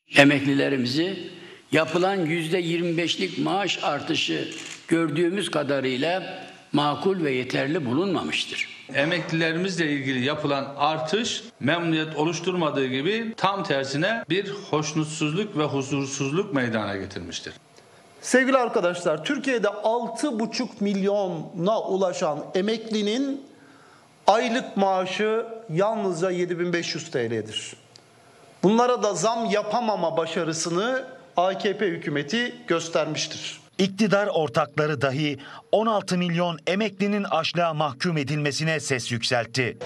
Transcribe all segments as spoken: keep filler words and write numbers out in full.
Emeklilerimizi yapılan yüzde yirmi beşlik maaş artışı gördüğümüz kadarıyla makul ve yeterli bulunmamıştır. Emeklilerimizle ilgili yapılan artış memnuniyet oluşturmadığı gibi tam tersine bir hoşnutsuzluk ve huzursuzluk meydana getirmiştir. Sevgili arkadaşlar, Türkiye'de altı buçuk milyona ulaşan emeklinin aylık maaşı yalnızca yedi bin beş yüz T L'dir. Bunlara da zam yapamama başarısını A K P hükümeti göstermiştir. İktidar ortakları dahi on altı milyon emeklinin açlığa mahkum edilmesine ses yükseltti.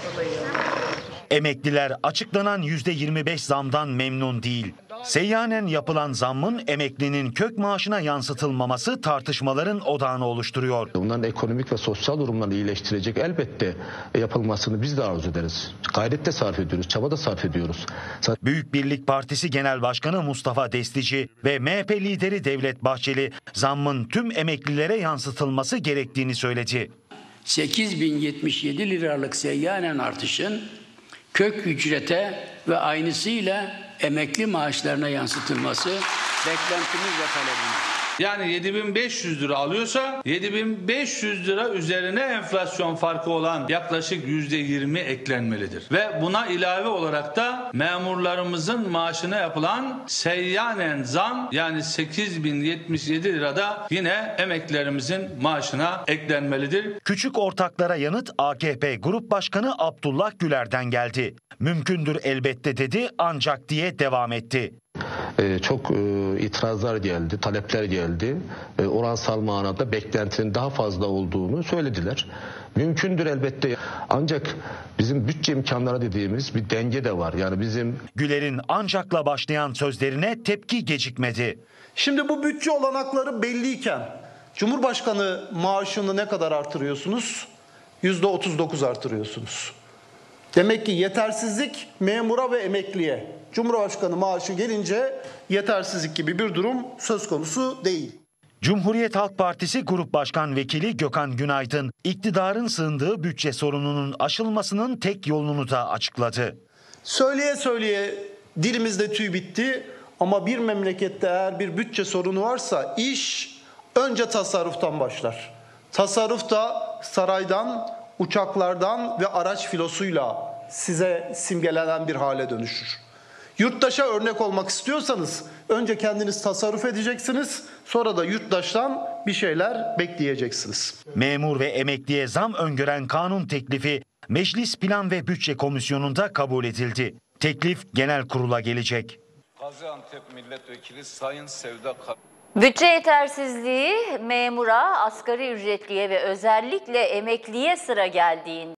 Emekliler açıklanan yüzde yirmi beş zamdan memnun değil. Seyyanen yapılan zammın emeklinin kök maaşına yansıtılmaması tartışmaların odağını oluşturuyor. Bunların ekonomik ve sosyal durumlarını iyileştirecek elbette yapılmasını biz de arzu ederiz. Gayret de sarf ediyoruz, çaba da sarf ediyoruz. Büyük Birlik Partisi Genel Başkanı Mustafa Destici ve M H P lideri Devlet Bahçeli zammın tüm emeklilere yansıtılması gerektiğini söyledi. sekiz bin yetmiş yedi liralık seyyanen artışın kök ücrete ve aynısıyla emekli maaşlarına yansıtılması beklentimiz ve talebimiz. Yani yedi bin beş yüz lira alıyorsa yedi bin beş yüz lira üzerine enflasyon farkı olan yaklaşık yüzde yirmi eklenmelidir. Ve buna ilave olarak da memurlarımızın maaşına yapılan seyyanen zam yani sekiz bin yetmiş yedi lirada yine emeklilerimizin maaşına eklenmelidir. Küçük ortaklara yanıt A K P Grup Başkanı Abdullah Güler'den geldi. Mümkündür elbette dedi ancak diye devam etti. Ee, çok e, itirazlar geldi, talepler geldi. E, oransal manada beklentinin daha fazla olduğunu söylediler. Mümkündür elbette ancak bizim bütçe imkanları dediğimiz bir denge de var. Yani bizim Güler'in ancakla başlayan sözlerine tepki gecikmedi. Şimdi bu bütçe olanakları belliyken Cumhurbaşkanı maaşını ne kadar artırıyorsunuz? yüzde otuz dokuz artırıyorsunuz. Demek ki yetersizlik memura ve emekliye. Cumhurbaşkanı maaşı gelince yetersizlik gibi bir durum söz konusu değil. Cumhuriyet Halk Partisi Grup Başkan Vekili Gökhan Günaydın, iktidarın sığındığı bütçe sorununun aşılmasının tek yolunu da açıkladı. Söyleye söyleye dilimizde tüy bitti ama bir memlekette eğer bir bütçe sorunu varsa iş önce tasarruftan başlar. Tasarruf da saraydan, uçaklardan ve araç filosuyla size simgelenen bir hale dönüşür. Yurttaşa örnek olmak istiyorsanız önce kendiniz tasarruf edeceksiniz, sonra da yurttaştan bir şeyler bekleyeceksiniz. Memur ve emekliye zam öngören kanun teklifi Meclis Plan ve Bütçe Komisyonu'nda kabul edildi. Teklif genel kurula gelecek. Gaziantep Milletvekili Sayın Sevda Kar Bütçe yetersizliği memura, asgari ücretliye ve özellikle emekliye sıra geldiğinde